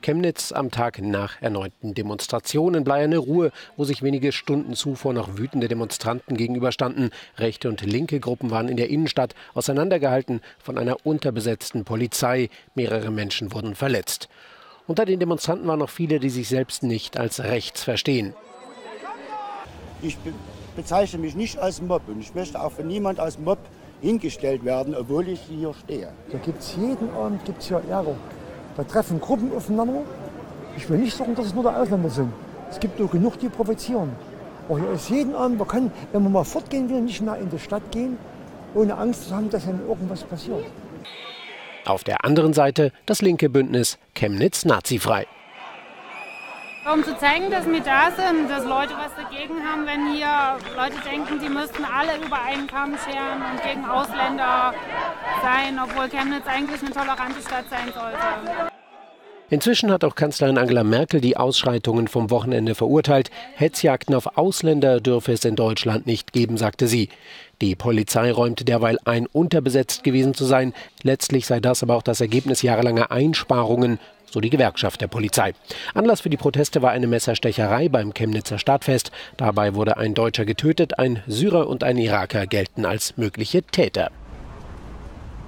Chemnitz am Tag nach erneuten Demonstrationen. Bleierne Ruhe, wo sich wenige Stunden zuvor noch wütende Demonstranten gegenüberstanden. Rechte und linke Gruppen waren in der Innenstadt auseinandergehalten von einer unterbesetzten Polizei. Mehrere Menschen wurden verletzt. Unter den Demonstranten waren noch viele, die sich selbst nicht als rechts verstehen. Ich bezeichne mich nicht als Mob und ich möchte auch für niemand als Mob hingestellt werden, obwohl ich hier stehe. Da gibt es jeden Abend hier Ärger. Da treffen Gruppen aufeinander. Ich will nicht sagen, dass es nur die Ausländer sind. Es gibt auch genug, die provozieren. Aber hier ist jeden Abend, man kann, wenn man mal fortgehen will, nicht mehr in die Stadt gehen, ohne Angst zu haben, dass dann irgendwas passiert. Auf der anderen Seite das linke Bündnis Chemnitz nazifrei. Um zu zeigen, dass wir da sind, dass Leute was dagegen haben, wenn hier Leute denken, sie müssten alle über einen Kamm scheren und gegen Ausländer sein, obwohl Chemnitz eigentlich eine tolerante Stadt sein sollte. Inzwischen hat auch Kanzlerin Angela Merkel die Ausschreitungen vom Wochenende verurteilt. Hetzjagden auf Ausländer dürfe es in Deutschland nicht geben, sagte sie. Die Polizei räumte derweil ein, unterbesetzt gewesen zu sein. Letztlich sei das aber auch das Ergebnis jahrelanger Einsparungen, so die Gewerkschaft der Polizei. Anlass für die Proteste war eine Messerstecherei beim Chemnitzer Stadtfest. Dabei wurde ein Deutscher getötet, ein Syrer und ein Iraker gelten als mögliche Täter.